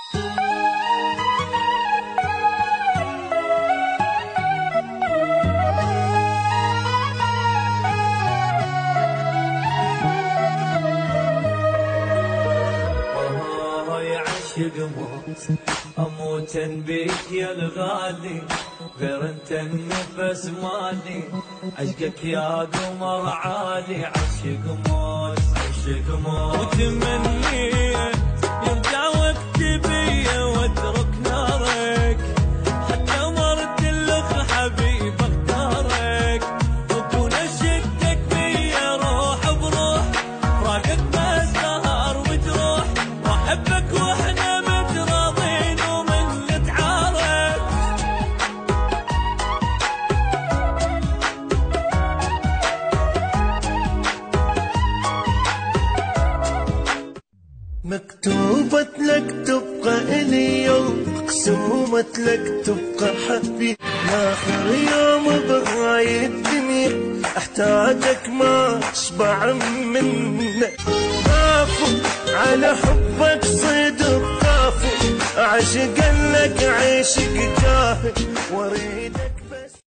اموت بيك يا الغالي، غير انت النفس مالي، عشقك يا قمر عالي، عشق موت عشق موت. وتمنيت يرجع وقتي بيا واترك نارك، حتى مرت لك حبيب اختارك، وكون اشدك بيا روح بروح، فراقك ما سهر وتروح، واحبك واحنا مكتوبة لك تبقى إلي يوم، مقسومة لك تبقى حبي، آخر يوم بهاي الدنيا أحتاجك ما أشبع منك. خافوا على حبك صدق، خافوا أعشق لك عشق جاهل وأريدك.